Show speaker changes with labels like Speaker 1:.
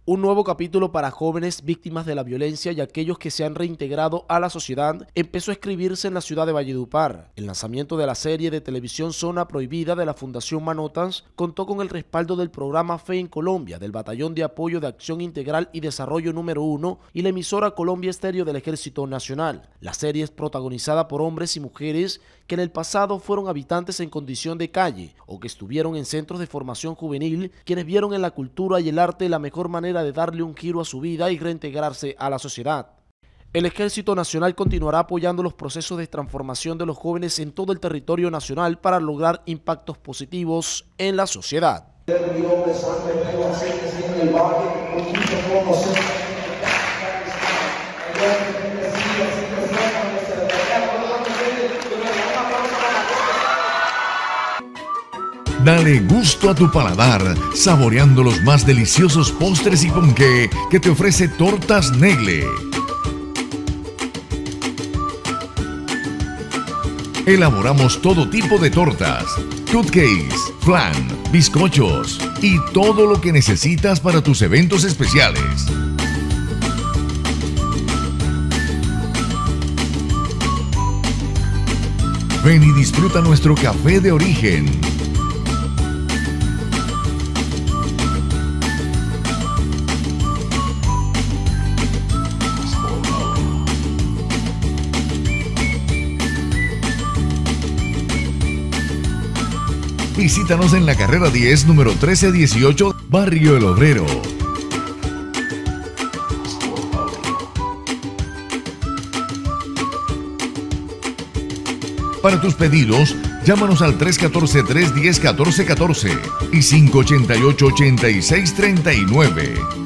Speaker 1: Un nuevo capítulo para jóvenes víctimas de la violencia y aquellos que se han reintegrado a la sociedad empezó a escribirse en la ciudad de Valledupar. El lanzamiento de la serie de televisión Zona Prohibida de la Fundación Manotas contó con el respaldo del programa Fe en Colombia, del Batallón de Apoyo de Acción Integral y Desarrollo número 1 y la emisora Colombia Estéreo del Ejército Nacional. La serie es protagonizada por hombres y mujeres que en el pasado fueron habitantes en condición de calle o que estuvieron en centros de formación juvenil, quienes vieron en la cultura y el arte la mejor manera de darle un giro a su vida y reintegrarse a la sociedad. El Ejército Nacional continuará apoyando los procesos de transformación de los jóvenes en todo el territorio nacional para lograr impactos positivos en la sociedad.
Speaker 2: Dale gusto a tu paladar, saboreando los más deliciosos postres y ponqué que te ofrece Tortas Negle. Elaboramos todo tipo de tortas, cupcakes, flan, bizcochos y todo lo que necesitas para tus eventos especiales. Ven y disfruta nuestro café de origen. Visítanos en la carrera 10, número 1318, Barrio El Obrero. Para tus pedidos, llámanos al 314-310-1414 y 588-8639.